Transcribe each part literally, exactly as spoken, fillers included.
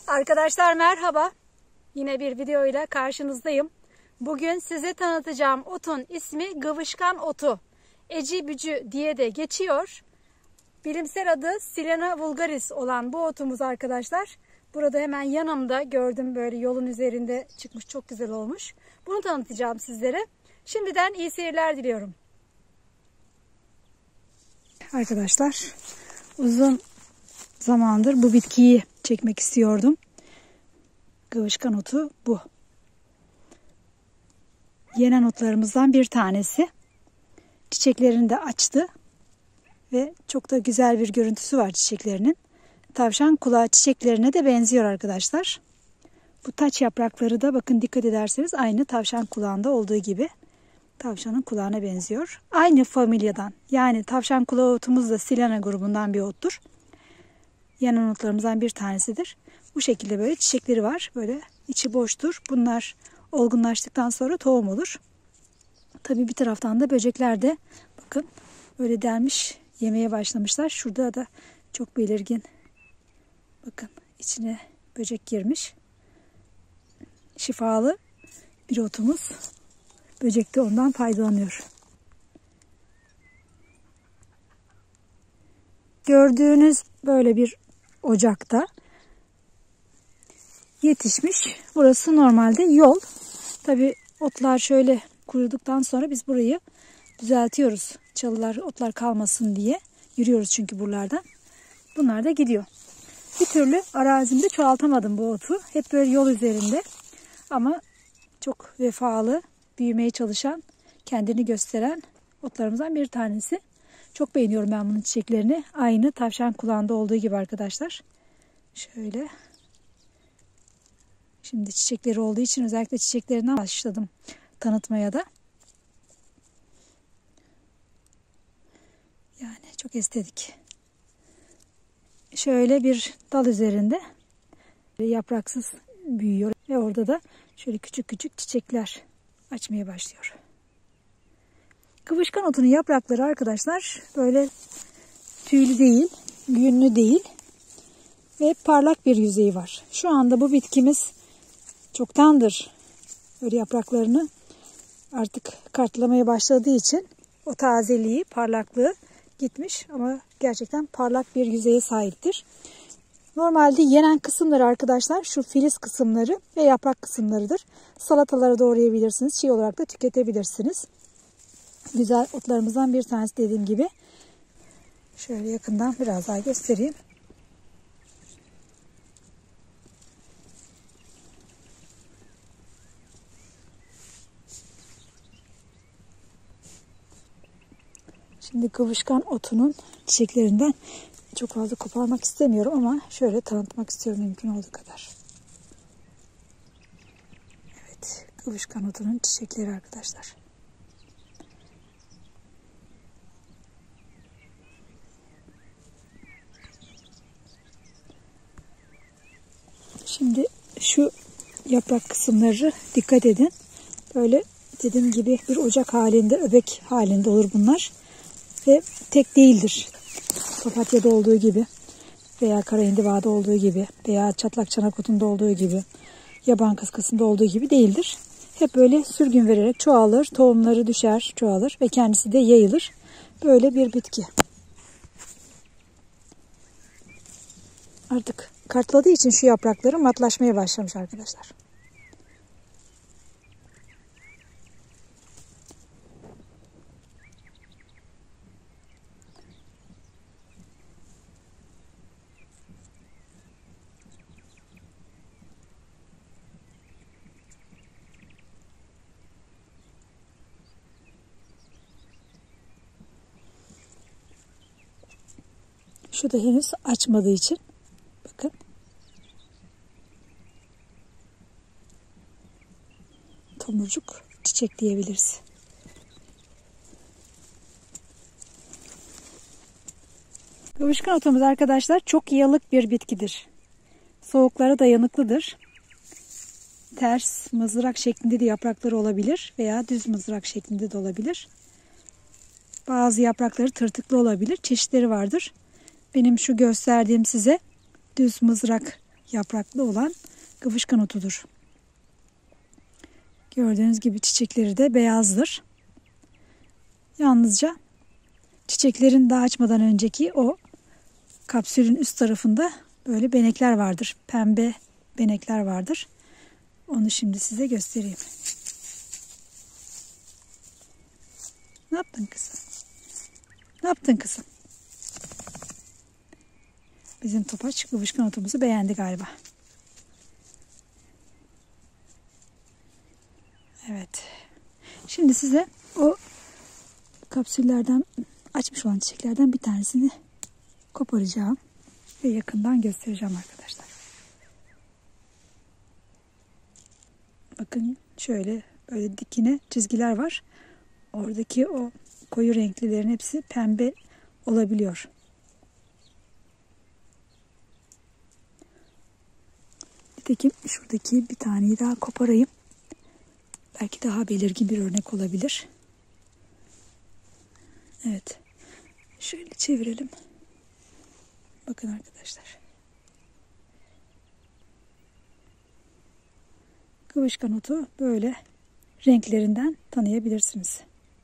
Arkadaşlar merhaba. Yine bir video ile karşınızdayım. Bugün size tanıtacağım otun ismi gıvışkan otu. Eci bücü diye de geçiyor. Bilimsel adı Silena vulgaris olan bu otumuz arkadaşlar. Burada hemen yanımda gördüm, böyle yolun üzerinde çıkmış, çok güzel olmuş. Bunu tanıtacağım sizlere. Şimdiden iyi seyirler diliyorum. Arkadaşlar uzun zamandır bu bitkiyi çekmek istiyordum. Gıvışkan otu bu. Yenen otlarımızdan bir tanesi. Çiçeklerini de açtı ve çok da güzel bir görüntüsü var çiçeklerinin. Tavşan kulağı çiçeklerine de benziyor arkadaşlar. Bu taç yaprakları da bakın, dikkat ederseniz aynı tavşan kulağında olduğu gibi tavşanın kulağına benziyor. Aynı familyadan, yani tavşan kulağı otumuz da Silena grubundan bir ottur. Yanan otlarımızdan bir tanesidir. Bu şekilde böyle çiçekleri var. Böyle içi boştur. Bunlar olgunlaştıktan sonra tohum olur. Tabii bir taraftan da böcekler de bakın öyle delmiş, yemeye başlamışlar. Şurada da çok belirgin, bakın içine böcek girmiş. Şifalı bir otumuz. Böcek de ondan faydalanıyor. Gördüğünüz böyle bir ocakta yetişmiş. Burası normalde yol. Tabii otlar şöyle kuruduktan sonra biz burayı düzeltiyoruz. Çalılar, otlar kalmasın diye. Yürüyoruz çünkü buralardan. Bunlar da gidiyor. Bir türlü arazimde çoğaltamadım bu otu. Hep böyle yol üzerinde. Ama çok vefalı, büyümeye çalışan, kendini gösteren otlarımızdan bir tanesi. Çok beğeniyorum ben bunun çiçeklerini. Aynı tavşan kulağında olduğu gibi arkadaşlar. Şöyle. Şimdi çiçekleri olduğu için özellikle çiçeklerinden başladım tanıtmaya da. Yani çok estetik. Şöyle bir dal üzerinde yapraksız büyüyor ve orada da şöyle küçük küçük çiçekler açmaya başlıyor. Gıvışkan otunun yaprakları arkadaşlar böyle tüylü değil, yünlü değil ve parlak bir yüzeyi var. Şu anda bu bitkimiz çoktandır böyle yapraklarını artık kartlamaya başladığı için o tazeliği, parlaklığı gitmiş ama gerçekten parlak bir yüzeye sahiptir. Normalde yenen kısımları arkadaşlar şu filiz kısımları ve yaprak kısımlarıdır. Salatalara doğrayabilirsiniz, çiğ olarak da tüketebilirsiniz. Güzel otlarımızdan bir tanesi dediğim gibi. Şöyle yakından biraz daha göstereyim. Şimdi gıvışkan otunun çiçeklerinden çok fazla koparmak istemiyorum ama şöyle tanıtmak istiyorum mümkün olduğu kadar. Evet, gıvışkan otunun çiçekleri arkadaşlar. Şimdi şu yaprak kısımları dikkat edin. Böyle dediğim gibi bir ocak halinde, öbek halinde olur bunlar. Ve tek değildir. Papatya'da olduğu gibi veya kara indivada olduğu gibi veya çatlak çanak otunda olduğu gibi, yaban kıskasında olduğu gibi değildir. Hep böyle sürgün vererek çoğalır, tohumları düşer, çoğalır ve kendisi de yayılır. Böyle bir bitki. Artık kartladığı için şu yaprakları matlaşmaya başlamış arkadaşlar. Şu da henüz açmadığı için bakın. Tomurcuk çiçek diyebiliriz. Gıvışkan otumuz arkadaşlar çok yıllık bir bitkidir. Soğuklara dayanıklıdır. Ters mızrak şeklinde de yaprakları olabilir veya düz mızrak şeklinde de olabilir. Bazı yaprakları tırtıklı olabilir. Çeşitleri vardır. Benim şu gösterdiğim size düz mızrak yapraklı olan kıvışkan otudur. Gördüğünüz gibi çiçekleri de beyazdır. Yalnızca çiçeklerin daha açmadan önceki o kapsülün üst tarafında böyle benekler vardır. Pembe benekler vardır. Onu şimdi size göstereyim. Ne yaptın kızım? Ne yaptın kızım? Bizim topaç kıvışkan otumuzu beğendi galiba. Evet. Şimdi size o kapsüllerden açmış olan çiçeklerden bir tanesini koparacağım ve yakından göstereceğim arkadaşlar. Bakın şöyle öyle dikine çizgiler var. Oradaki o koyu renklilerin hepsi pembe olabiliyor. Nitekim şuradaki bir taneyi daha koparayım. Belki daha belirgin bir örnek olabilir. Evet. Şöyle çevirelim. Bakın arkadaşlar. Kıvışkan otu böyle renklerinden tanıyabilirsiniz.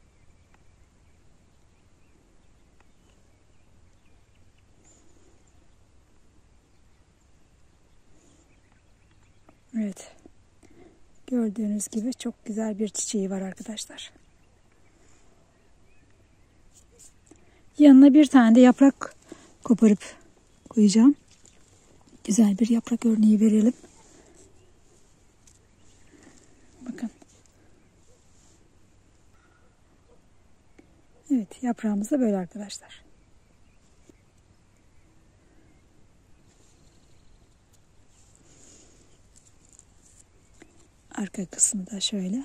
Evet. Gördüğünüz gibi çok güzel bir çiçeği var arkadaşlar. Yanına bir tane de yaprak koparıp koyacağım. Güzel bir yaprak örneği verelim. Bakın. Evet, yaprağımız da böyle arkadaşlar. Arka kısmı da şöyle.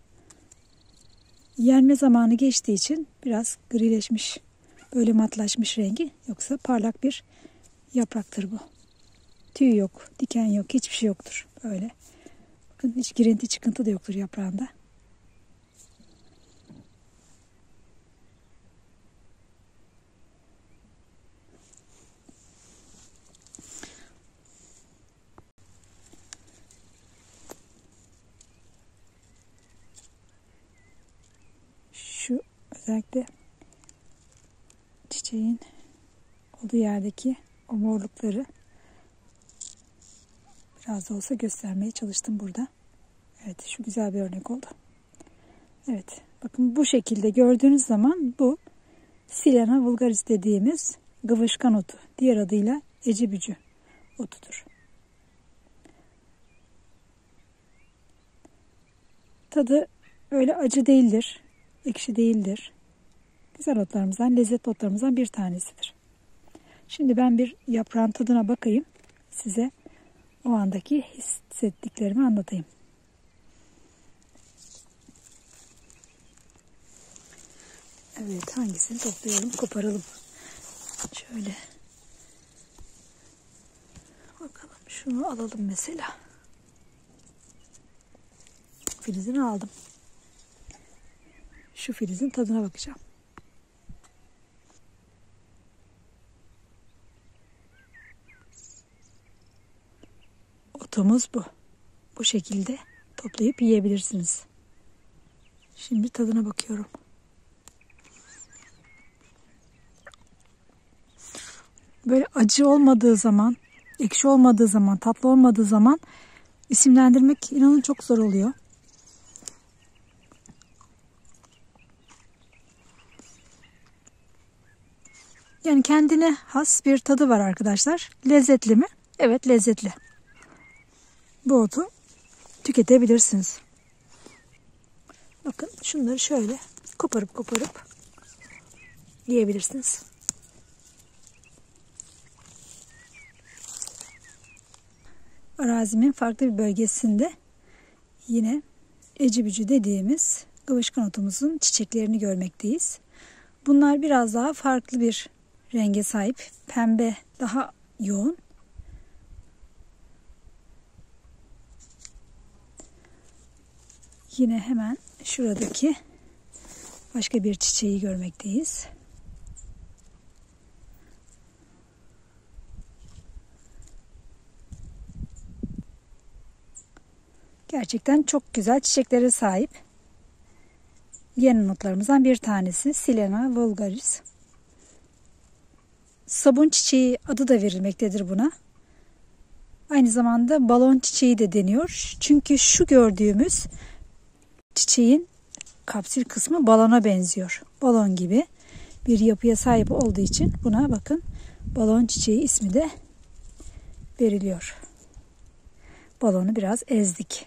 Yenme zamanı geçtiği için biraz grileşmiş, böyle matlaşmış rengi. Yoksa parlak bir yapraktır bu. Tüy yok, diken yok, hiçbir şey yoktur. Böyle. Bakın hiç girinti çıkıntı da yoktur yaprağında. Şu özellikle çiçeğin olduğu yerdeki o morlukları biraz da olsa göstermeye çalıştım burada. Evet, şu güzel bir örnek oldu. Evet, bakın bu şekilde gördüğünüz zaman bu Silena vulgaris dediğimiz kıvışkan otu. Diğer adıyla ecibücü otudur. Tadı öyle acı değildir, ekşi değildir. Güzel otlarımızdan, lezzetli otlarımızdan bir tanesidir. Şimdi ben bir yaprağın tadına bakayım. Size o andaki hissettiklerimi anlatayım. Evet, hangisini toplayalım, koparalım. Şöyle. Bakalım, şunu alalım mesela. Filizini aldım. Şu filizin tadına bakacağım. Otumuz bu. Bu şekilde toplayıp yiyebilirsiniz. Şimdi tadına bakıyorum. Böyle acı olmadığı zaman, ekşi olmadığı zaman, tatlı olmadığı zaman isimlendirmek inanın çok zor oluyor. Yani kendine has bir tadı var arkadaşlar. Lezzetli mi? Evet, lezzetli. Bu otu tüketebilirsiniz. Bakın şunları şöyle koparıp koparıp yiyebilirsiniz. Arazimin farklı bir bölgesinde yine ecibücü dediğimiz kıvışkan otumuzun çiçeklerini görmekteyiz. Bunlar biraz daha farklı bir renge sahip. Pembe daha yoğun. Yine hemen şuradaki başka bir çiçeği görmekteyiz. Gerçekten çok güzel çiçeklere sahip. Yeni notlarımızdan bir tanesi Silena vulgaris. Sabun çiçeği adı da verilmektedir buna. Aynı zamanda balon çiçeği de deniyor. Çünkü şu gördüğümüz çiçeğin kapsül kısmı balona benziyor. Balon gibi bir yapıya sahip olduğu için buna bakın balon çiçeği ismi de veriliyor. Balonu biraz ezdik.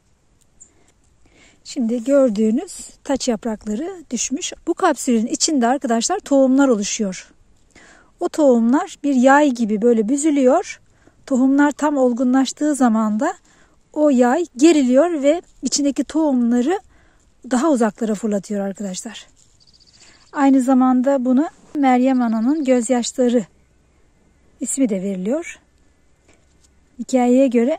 Şimdi gördüğünüz taç yaprakları düşmüş. Bu kapsülün içinde arkadaşlar tohumlar oluşuyor. O tohumlar bir yay gibi böyle büzülüyor. Tohumlar tam olgunlaştığı zaman da o yay geriliyor ve içindeki tohumları daha uzaklara fırlatıyor arkadaşlar. Aynı zamanda buna Meryem Ana'nın gözyaşları ismi de veriliyor. Hikayeye göre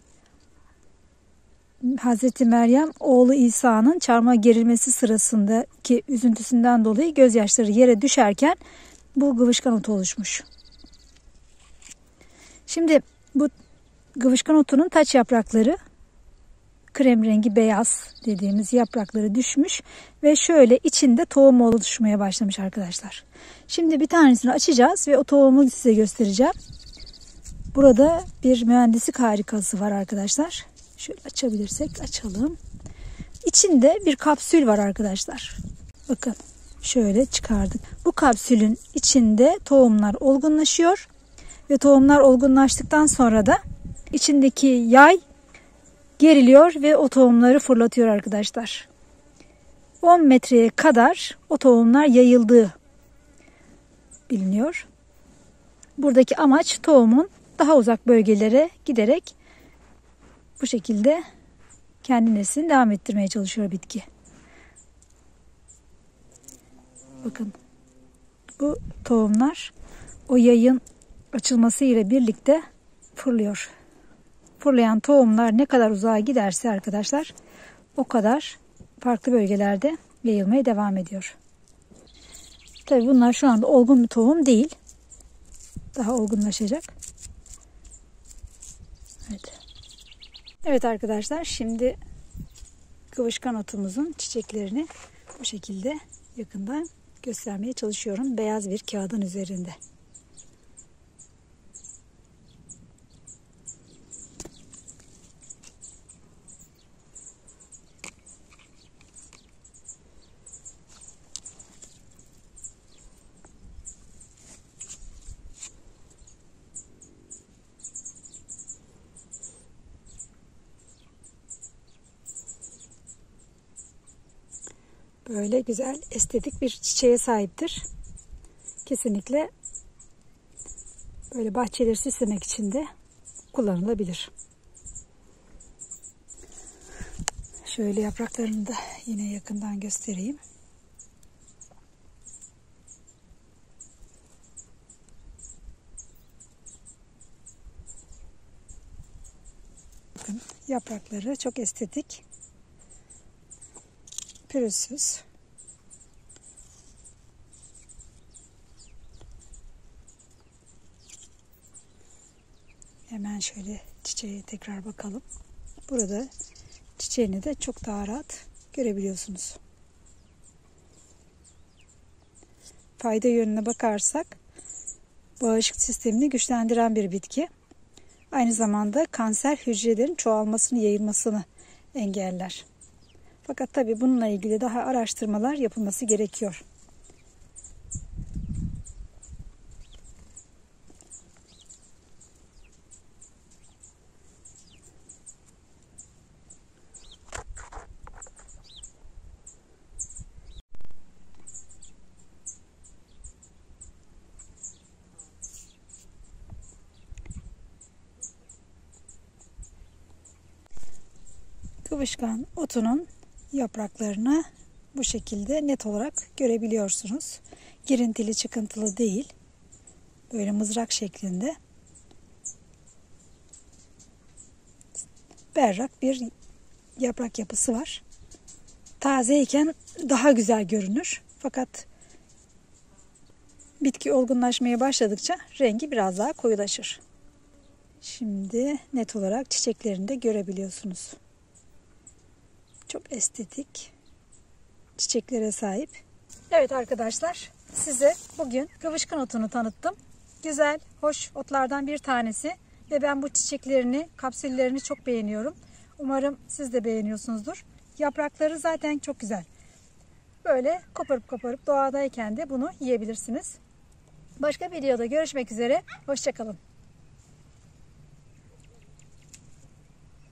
Hazreti Meryem oğlu İsa'nın çarmıha gerilmesi sırasındaki üzüntüsünden dolayı gözyaşları yere düşerken bu gıvışkan otu oluşmuş. Şimdi bu gıvışkan otunun taç yaprakları krem rengi beyaz dediğimiz yaprakları düşmüş ve şöyle içinde tohum oluşmaya başlamış arkadaşlar. Şimdi bir tanesini açacağız ve o tohumu size göstereceğim. Burada bir mühendislik harikası var arkadaşlar. Şöyle açabilirsek açalım. İçinde bir kapsül var arkadaşlar. Bakın şöyle çıkardık. Bu kapsülün içinde tohumlar olgunlaşıyor ve tohumlar olgunlaştıktan sonra da içindeki yay geriliyor ve o tohumları fırlatıyor arkadaşlar. on metreye kadar o tohumlar yayıldığı biliniyor. Buradaki amaç tohumun daha uzak bölgelere giderek bu şekilde kendi neslini devam ettirmeye çalışıyor bitki. Bakın bu tohumlar o yayın açılmasıyla birlikte fırlıyor. Fırlayan tohumlar ne kadar uzağa giderse arkadaşlar o kadar farklı bölgelerde yayılmaya devam ediyor. Tabii bunlar şu anda olgun bir tohum değil. Daha olgunlaşacak. Evet. Evet arkadaşlar, şimdi kıvışkan otumuzun çiçeklerini bu şekilde yakından göstermeye çalışıyorum. Beyaz bir kağıdın üzerinde. Böyle güzel, estetik bir çiçeğe sahiptir. Kesinlikle böyle bahçeleri süslemek için de kullanılabilir. Şöyle yapraklarını da yine yakından göstereyim. Bakın yaprakları çok estetik. Pürüzsüz. Hemen şöyle çiçeğe tekrar bakalım. Burada çiçeğini de çok daha rahat görebiliyorsunuz. Fayda yönüne bakarsak bağışıklık sistemini güçlendiren bir bitki. Aynı zamanda kanser hücrelerin çoğalmasını, yayılmasını engeller. Fakat tabii bununla ilgili daha araştırmalar yapılması gerekiyor. Kıvışkan otunun yapraklarını bu şekilde net olarak görebiliyorsunuz. Girintili çıkıntılı değil. Böyle mızrak şeklinde. Berrak bir yaprak yapısı var. Tazeyken daha güzel görünür. Fakat bitki olgunlaşmaya başladıkça rengi biraz daha koyulaşır. Şimdi net olarak çiçeklerini de görebiliyorsunuz. Çok estetik çiçeklere sahip. Evet arkadaşlar, size bugün kıvışkın otunu tanıttım. Güzel, hoş otlardan bir tanesi ve ben bu çiçeklerini, kapsüllerini çok beğeniyorum. Umarım siz de beğeniyorsunuzdur. Yaprakları zaten çok güzel. Böyle koparıp koparıp doğadayken de bunu yiyebilirsiniz. Başka videoda görüşmek üzere. Hoşça kalın.